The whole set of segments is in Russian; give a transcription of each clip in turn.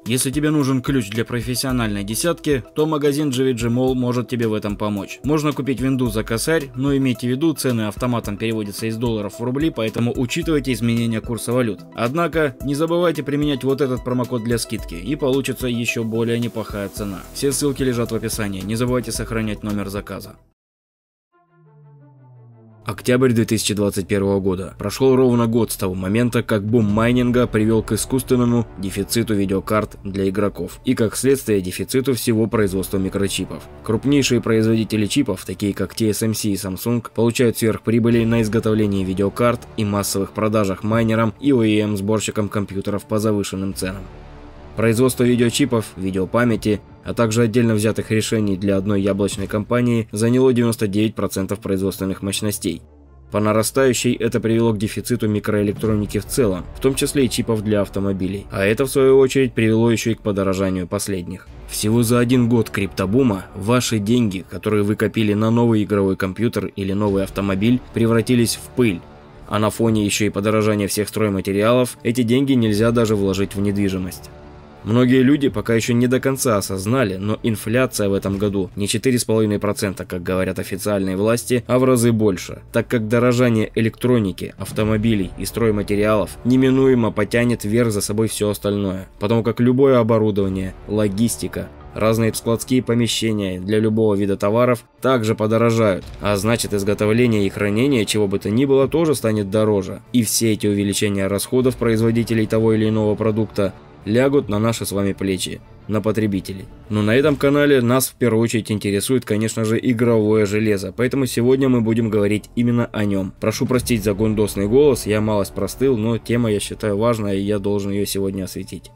Если тебе нужен ключ для профессиональной десятки, то магазин GVG Mall может тебе в этом помочь. Можно купить винду за косарь, но имейте в виду, цены автоматом переводятся из долларов в рубли, поэтому учитывайте изменения курса валют. Однако, не забывайте применять вот этот промокод для скидки, и получится еще более неплохая цена. Все ссылки лежат в описании, не забывайте сохранять номер заказа. Октябрь 2021 года. Прошел ровно год с того момента, как бум майнинга привел к искусственному дефициту видеокарт для игроков и, как следствие, дефициту всего производства микрочипов. Крупнейшие производители чипов, такие как TSMC и Samsung, получают сверхприбыли на изготовлении видеокарт и массовых продажах майнерам и OEM-сборщикам компьютеров по завышенным ценам. Производство видеочипов, видеопамяти, а также отдельно взятых решений для одной яблочной компании заняло 99% производственных мощностей. По нарастающей это привело к дефициту микроэлектроники в целом, в том числе и чипов для автомобилей, а это в свою очередь привело еще и к подорожанию последних. Всего за один год криптобума ваши деньги, которые вы копили на новый игровой компьютер или новый автомобиль, превратились в пыль. А на фоне еще и подорожания всех стройматериалов, эти деньги нельзя даже вложить в недвижимость. Многие люди пока еще не до конца осознали, но инфляция в этом году не 4,5%, как говорят официальные власти, а в разы больше, так как дорожание электроники, автомобилей и стройматериалов неминуемо потянет вверх за собой все остальное, потому как любое оборудование, логистика, разные складские помещения для любого вида товаров также подорожают, а значит изготовление и хранение чего бы то ни было тоже станет дороже, и все эти увеличения расходов производителей того или иного продукта лягут на наши с вами плечи, на потребителей. Но на этом канале нас в первую очередь интересует, конечно же, игровое железо, поэтому сегодня мы будем говорить именно о нем. Прошу простить за гундосный голос, я малость простыл, но тема я считаю важная, и я должен ее сегодня осветить.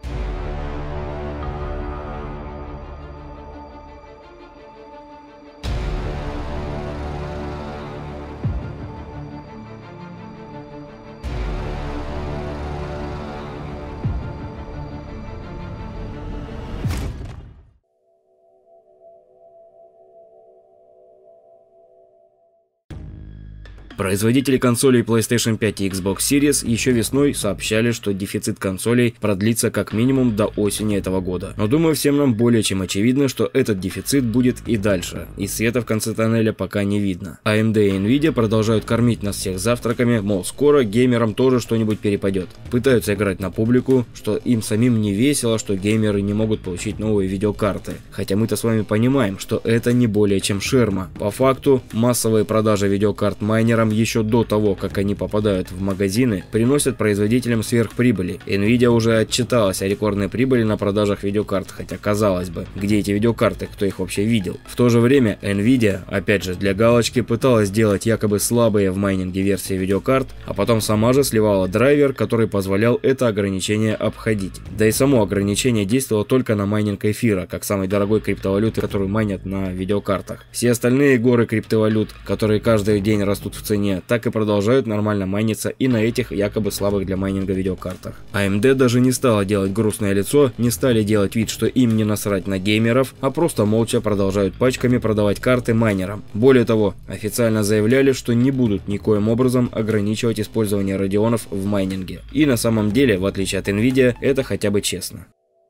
Производители консолей PlayStation 5 и Xbox Series еще весной сообщали, что дефицит консолей продлится как минимум до осени этого года. Но думаю, всем нам более чем очевидно, что этот дефицит будет и дальше, и света в конце тоннеля пока не видно. AMD и Nvidia продолжают кормить нас всех завтраками, мол, скоро геймерам тоже что-нибудь перепадет. Пытаются играть на публику, что им самим не весело, что геймеры не могут получить новые видеокарты. Хотя мы-то с вами понимаем, что это не более чем ширма. По факту, массовые продажи видеокарт майнерам еще до того, как они попадают в магазины, приносят производителям сверхприбыли. Nvidia уже отчиталась о рекордной прибыли на продажах видеокарт, хотя казалось бы, где эти видеокарты, кто их вообще видел. В то же время Nvidia, опять же для галочки, пыталась сделать якобы слабые в майнинге версии видеокарт, а потом сама же сливала драйвер, который позволял это ограничение обходить. Да и само ограничение действовало только на майнинг эфира, как самой дорогой криптовалюты, которую майнят на видеокартах. Все остальные горы криптовалют, которые каждый день растут в цене, так и продолжают нормально майниться и на этих якобы слабых для майнинга видеокартах. AMD даже не стала делать грустное лицо, не стали делать вид, что им не насрать на геймеров, а просто молча продолжают пачками продавать карты майнерам. Более того, официально заявляли, что не будут никоим образом ограничивать использование радионов в майнинге. И на самом деле, в отличие от Nvidia, это хотя бы честно.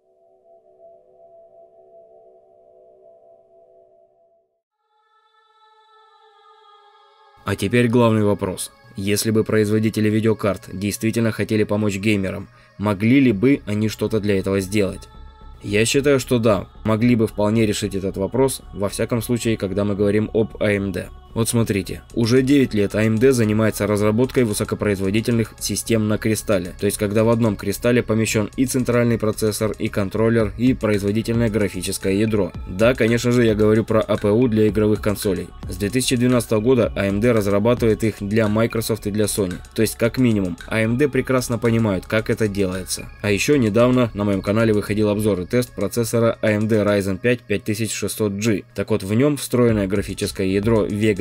А теперь главный вопрос. Если бы производители видеокарт действительно хотели помочь геймерам, могли ли бы они что-то для этого сделать? Я считаю, что да, могли бы вполне решить этот вопрос, во всяком случае, когда мы говорим об AMD. Вот смотрите, уже 9 лет AMD занимается разработкой высокопроизводительных систем на кристалле, то есть когда в одном кристалле помещен и центральный процессор, и контроллер, и производительное графическое ядро. Да, конечно же, я говорю про APU для игровых консолей. С 2012 года AMD разрабатывает их для Microsoft и для Sony, то есть как минимум AMD прекрасно понимают, как это делается. А еще недавно на моем канале выходил обзор и тест процессора AMD Ryzen 5 5600G. Так вот, в нем встроенное графическое ядро Vega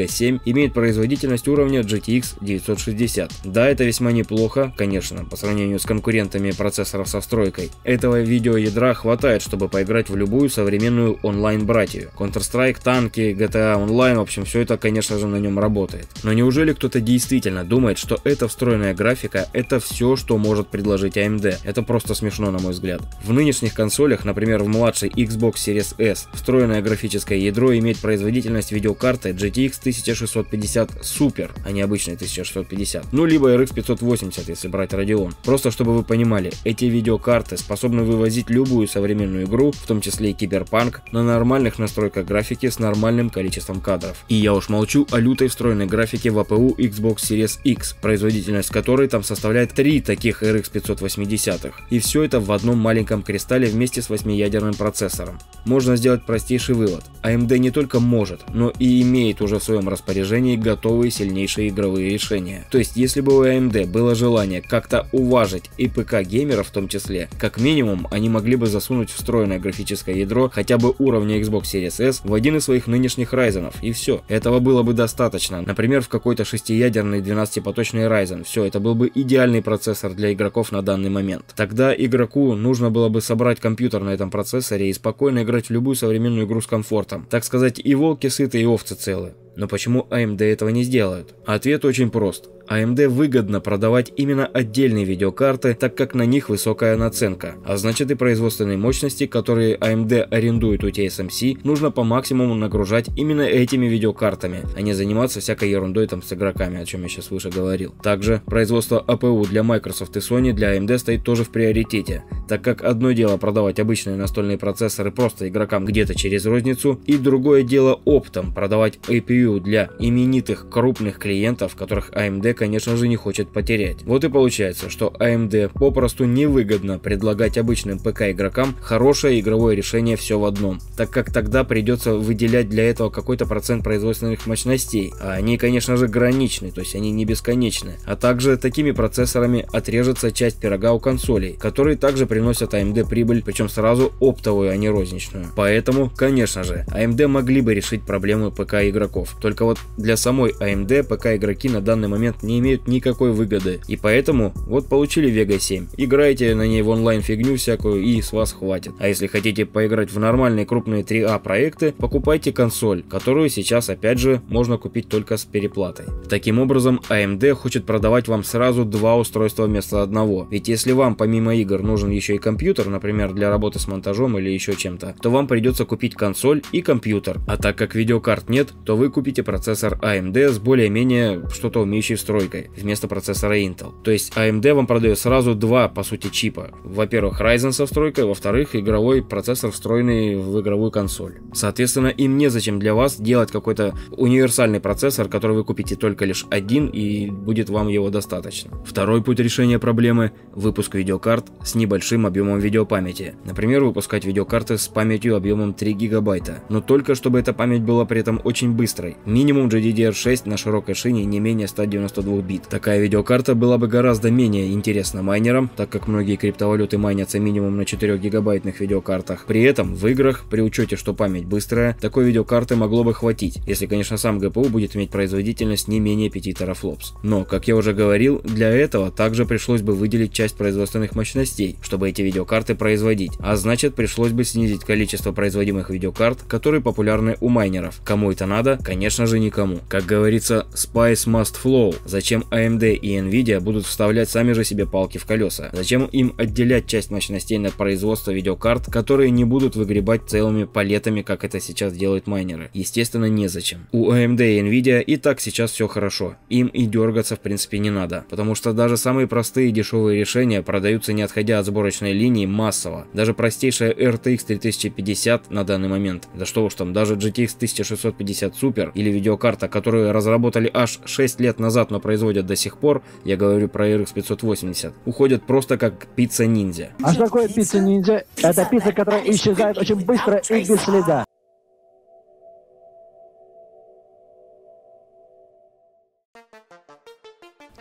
Vega 7 имеет производительность уровня GTX 960. Да, это весьма неплохо, конечно, по сравнению с конкурентами процессоров со встройкой. Этого видеоядра хватает, чтобы поиграть в любую современную онлайн-братью. Counter-Strike, танки, GTA Online, в общем, все это, конечно же, на нем работает. Но неужели кто-то действительно думает, что эта встроенная графика — это все, что может предложить AMD? Это просто смешно, на мой взгляд. В нынешних консолях, например, в младшей Xbox Series S, встроенное графическое ядро имеет производительность видеокарты GTX 1650 Super, а не обычный 1650. Ну, либо RX 580, если брать Radeon. Просто чтобы вы понимали, эти видеокарты способны вывозить любую современную игру, в том числе и Cyberpunk, на нормальных настройках графики с нормальным количеством кадров. И я уж молчу о лютой встроенной графике в APU Xbox Series X, производительность которой там составляет 3 таких RX 580. И все это в одном маленьком кристалле вместе с 8-ядерным процессором. Можно сделать простейший вывод. AMD не только может, но и имеет уже в своем распоряжении готовые сильнейшие игровые решения. То есть, если бы у AMD было желание как-то уважить и ПК-геймеров в том числе, как минимум они могли бы засунуть встроенное графическое ядро хотя бы уровня Xbox Series S в один из своих нынешних Ryzen'ов, и все. Этого было бы достаточно. Например, в какой-то 6-ядерный 12-поточный Ryzen. Все, это был бы идеальный процессор для игроков на данный момент. Тогда игроку нужно было бы собрать компьютер на этом процессоре и спокойно играть в любую современную игру с комфортом. Так сказать, и волки сыты, и овцы целы. Но почему AMD этого не сделают? Ответ очень прост. AMD выгодно продавать именно отдельные видеокарты, так как на них высокая наценка, а значит и производственные мощности, которые AMD арендует у TSMC, нужно по максимуму нагружать именно этими видеокартами, а не заниматься всякой ерундой там с игроками, о чем я сейчас выше говорил. Также производство APU для Microsoft и Sony для AMD стоит тоже в приоритете, так как одно дело продавать обычные настольные процессоры просто игрокам где-то через розницу, и другое дело оптом продавать APU для именитых крупных клиентов, которых AMD, конечно же, не хочет потерять. Вот и получается, что AMD попросту невыгодно предлагать обычным ПК-игрокам хорошее игровое решение все в одном, так как тогда придется выделять для этого какой-то процент производственных мощностей, а они, конечно же, граничны, то есть они не бесконечны. А также такими процессорами отрежется часть пирога у консолей, которые также приносят AMD прибыль, причем сразу оптовую, а не розничную. Поэтому, конечно же, AMD могли бы решить проблему ПК-игроков. Только вот для самой AMD ПК-игроки на данный момент не имеют никакой выгоды. И поэтому вот получили Vega 7. Играйте на ней в онлайн фигню всякую и с вас хватит. А если хотите поиграть в нормальные крупные 3А проекты, покупайте консоль, которую сейчас опять же можно купить только с переплатой. Таким образом, AMD хочет продавать вам сразу два устройства вместо одного. Ведь если вам помимо игр нужен еще и компьютер, например, для работы с монтажом или еще чем-то, то вам придется купить консоль и компьютер. А так как видеокарт нет, то вы купите процессор AMD с более-менее что-то умеющей встройкой вместо процессора Intel. То есть AMD вам продает сразу два, по сути, чипа. Во-первых, Ryzen со встройкой, во-вторых, игровой процессор, встроенный в игровую консоль. Соответственно, им незачем для вас делать какой-то универсальный процессор, который вы купите только лишь один, и будет вам его достаточно. Второй путь решения проблемы – выпуск видеокарт с небольшим объемом видеопамяти. Например, выпускать видеокарты с памятью объемом 3 гигабайта. Но только чтобы эта память была при этом очень быстрой. Минимум GDDR6 на широкой шине не менее 192 бит. Такая видеокарта была бы гораздо менее интересна майнерам, так как многие криптовалюты майнятся минимум на 4 гигабайтных видеокартах. При этом в играх, при учете, что память быстрая, такой видеокарты могло бы хватить, если, конечно, сам GPU будет иметь производительность не менее 5 терафлопс. Но, как я уже говорил, для этого также пришлось бы выделить часть производственных мощностей, чтобы эти видеокарты производить, а значит пришлось бы снизить количество производимых видеокарт, которые популярны у майнеров. Кому это надо? Конечно же никому. Как говорится, spice must flow. Зачем AMD и Nvidia будут вставлять сами же себе палки в колеса? Зачем им отделять часть мощностей на производство видеокарт, которые не будут выгребать целыми палетами, как это сейчас делают майнеры? Естественно, незачем. У AMD и Nvidia и так сейчас все хорошо. Им и дергаться в принципе не надо, потому что даже самые простые и дешевые решения продаются не отходя от сборочной линии массово. Даже простейшая RTX 3050 на данный момент, да что уж там, даже GTX 1650 Super или видеокарта, которую разработали аж 6 лет назад, но производят до сих пор, я говорю про RX 580, уходят просто как пицца-ниндзя. А что такое пицца-ниндзя? Это пицца, которая исчезает очень быстро и без следа.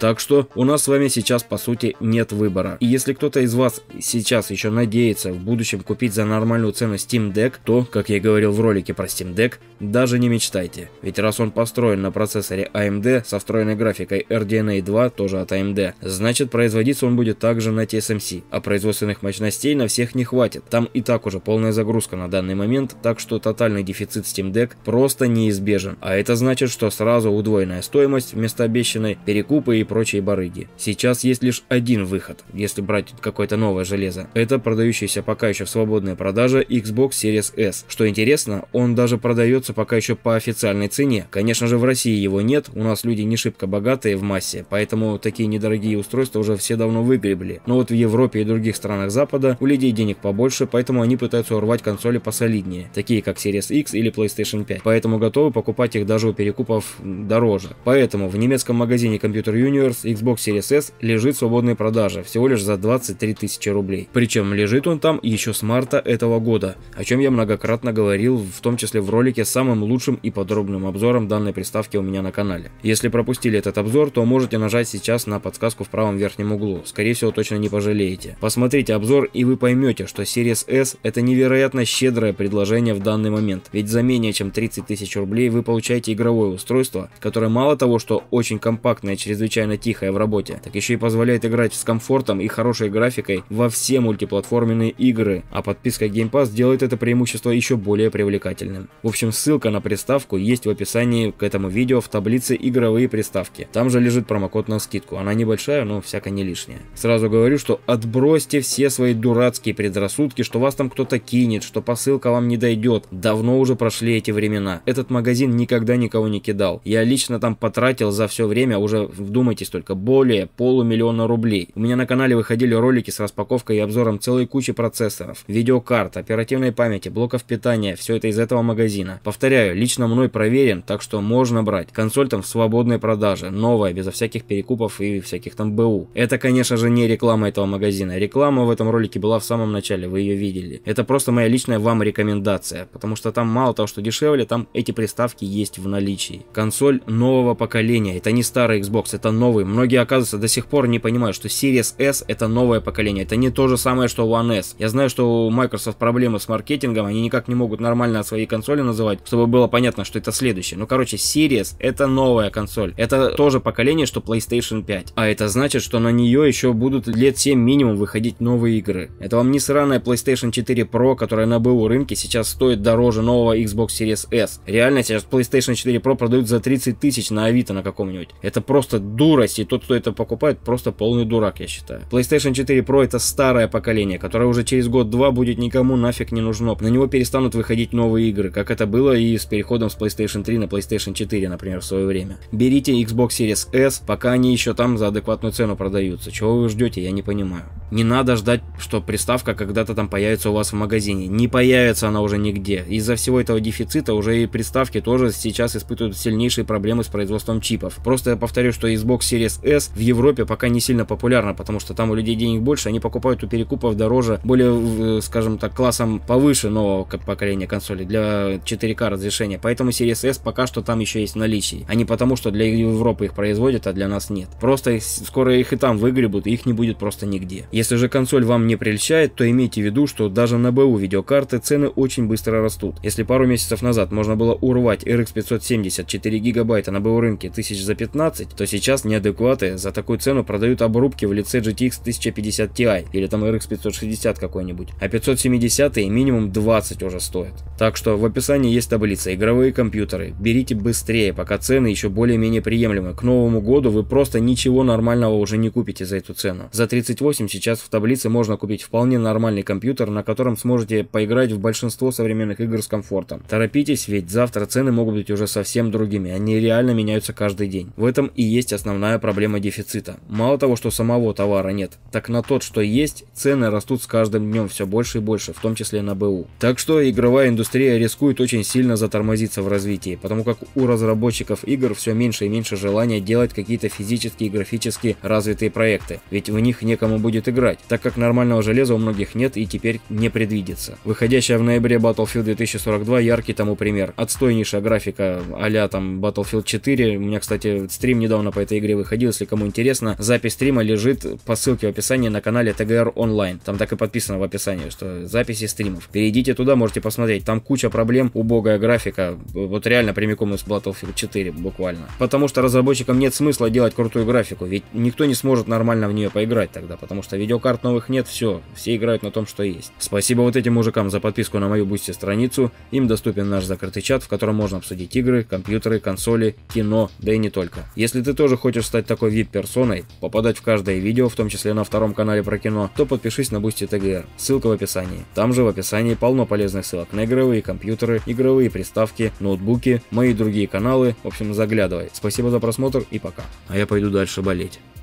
Так что у нас с вами сейчас по сути нет выбора. И если кто-то из вас сейчас еще надеется в будущем купить за нормальную цену Steam Deck, то, как я и говорил в ролике про Steam Deck, даже не мечтайте. Ведь раз он построен на процессоре AMD со встроенной графикой RDNA 2, тоже от AMD, значит производиться он будет также на TSMC, а производственных мощностей на всех не хватит. Там и так уже полная загрузка на данный момент, так что тотальный дефицит Steam Deck просто неизбежен. А это значит, что сразу удвоенная стоимость вместо обещанной, перекупы и прочие барыги. Сейчас есть лишь один выход, если брать какое-то новое железо. Это продающийся пока еще в свободной продаже Xbox Series S. Что интересно, он даже продается пока еще по официальной цене. Конечно же, в России его нет, у нас люди не шибко богатые в массе, поэтому такие недорогие устройства уже все давно выгребли. Но вот в Европе и других странах Запада у людей денег побольше, поэтому они пытаются урвать консоли посолиднее, такие как Series X или PlayStation 5, поэтому готовы покупать их даже у перекупов дороже. Поэтому в немецком магазине Computer Universe Xbox Series S лежит в свободной продаже всего лишь за 23 тысячи рублей. Причем лежит он там еще с марта этого года, о чем я многократно говорил, в том числе в ролике с самым лучшим и подробным обзором данной приставки у меня на канале. Если пропустили этот обзор, то можете нажать сейчас на подсказку в правом верхнем углу, скорее всего точно не пожалеете. Посмотрите обзор и вы поймете, что Series S это невероятно щедрое предложение в данный момент, ведь за менее чем 30 тысяч рублей вы получаете игровое устройство, которое мало того, что очень компактное и чрезвычайно тихое в работе, так еще и позволяет играть с комфортом и хорошей графикой во все мультиплатформенные игры, а подписка Game Pass делает это преимущество еще более привлекательным. В общем, ссылка на приставку есть в описании к этому видео в таблице игровые приставки. Там же лежит промокод на скидку, она небольшая, но всяко не лишняя. Сразу говорю, что отбросьте все свои дурацкие предрассудки, что вас там кто-то кинет, что посылка вам не дойдет. Давно уже прошли эти времена. Этот магазин никогда никого не кидал. Я лично там потратил за все время уже, вдумайтесь только, более полумиллиона рублей. У меня на канале выходили ролики с распаковкой и обзором целой кучи процессоров, видеокарт, оперативной памяти, блоков питания, все это из этого магазина. Повторяю, лично мной проверен, так что можно брать. Консоль там в свободной продаже, новая, безо всяких перекупов и всяких там БУ. Это, конечно же, не реклама этого магазина. Реклама в этом ролике была в самом начале, вы ее видели. Это просто моя личная вам рекомендация, потому что там мало того, что дешевле, там эти приставки есть в наличии. Консоль нового поколения, это не старый Xbox, это новый. Многие, оказывается, до сих пор не понимают, что Series S это новое поколение, это не то же самое, что One S. Я знаю, что у Microsoft проблемы с маркетингом, они никак не могут нормально свои консоли называть, чтобы было понятно, что это следующее. Ну, короче, Series это новая консоль. Это тоже поколение, что PlayStation 5. А это значит, что на нее еще будут лет 7 минимум выходить новые игры. Это вам не сраная PlayStation 4 Pro, которая на БУ рынке сейчас стоит дороже нового Xbox Series S. Реально сейчас PlayStation 4 Pro продают за 30 тысяч на Авито на каком-нибудь. Это просто дурость, и тот, кто это покупает, просто полный дурак, я считаю. PlayStation 4 Pro это старое поколение, которое уже через год-два будет никому нафиг не нужно. На него перестанут выходить новые игры, как это было и с переходом с PlayStation 3 на PlayStation 4, например, в свое время. Берите Xbox Series S, пока они еще там за адекватную цену продаются. Чего вы ждете, я не понимаю. Не надо ждать, что приставка когда-то там появится у вас в магазине. Не появится она уже нигде. Из-за всего этого дефицита уже и приставки тоже сейчас испытывают сильнейшие проблемы с производством чипов. Просто я повторю, что Xbox Series S в Европе пока не сильно популярна, потому что там у людей денег больше, они покупают у перекупов дороже, более, скажем так, классом повыше нового поколения консолей для 4К разрешения. Поэтому Series S пока что там еще есть в наличии. А не потому, что для Европы их производят, а для нас нет. Просто скоро их и там выгребут, и их не будет просто нигде. Если же консоль вам не прельщает, то имейте в виду, что даже на БУ видеокарты цены очень быстро растут. Если пару месяцев назад можно было урвать RX 570 4 гигабайта на БУ рынке тысяч за 15, то сейчас неадекваты за такую цену продают обрубки в лице GTX 1050 Ti или там RX 560 какой-нибудь, а 570 минимум 20 уже стоят. Так что в описании есть таблица «Игровые компьютеры». Берите быстрее, пока цены еще более-менее приемлемы. К Новому году вы просто ничего нормального уже не купите за эту цену. За 38 сейчас в таблице можно купить вполне нормальный компьютер, на котором сможете поиграть в большинство современных игр с комфортом. Торопитесь, ведь завтра цены могут быть уже совсем другими. Они реально меняются каждый день. В этом и есть основная проблема дефицита. Мало того, что самого товара нет, так на тот, что есть, цены растут с каждым днем все больше и больше, в том числе на БУ. Так что игровая индустрия рискует очень сильно затормозиться в развитии, потому как у разработчиков игр все меньше и меньше желания делать какие-то физические и графически развитые проекты, ведь в них некому будет играть, так как нормального железа у многих нет и теперь не предвидится. Выходящая в ноябре Battlefield 2042 яркий тому пример. Отстойнейшая графика а-ля там Battlefield 4, у меня, кстати, стрим недавно по этой игре неделе выходил, если кому интересно. Запись стрима лежит по ссылке в описании на канале TGR Online. Там так и подписано в описании, что записи стримов. Перейдите туда, можете посмотреть. Там куча проблем, убогая графика. Вот реально прямиком из Battlefield 4 буквально. Потому что разработчикам нет смысла делать крутую графику, ведь никто не сможет нормально в нее поиграть тогда, потому что видеокарт новых нет, все играют на том, что есть. Спасибо вот этим мужикам за подписку на мою Boosty страницу. Им доступен наш закрытый чат, в котором можно обсудить игры, компьютеры, консоли, кино, да и не только. Если ты тоже хочешь стать такой VIP-персоной, попадать в каждое видео, в том числе на втором канале про кино, то подпишись на Boosty TGR. Ссылка в описании. Там же в описании полно полезных ссылок на игровые компьютеры, игровые приставки, ноутбуки, мои другие каналы. В общем, заглядывай. Спасибо за просмотр и пока. А я пойду дальше болеть.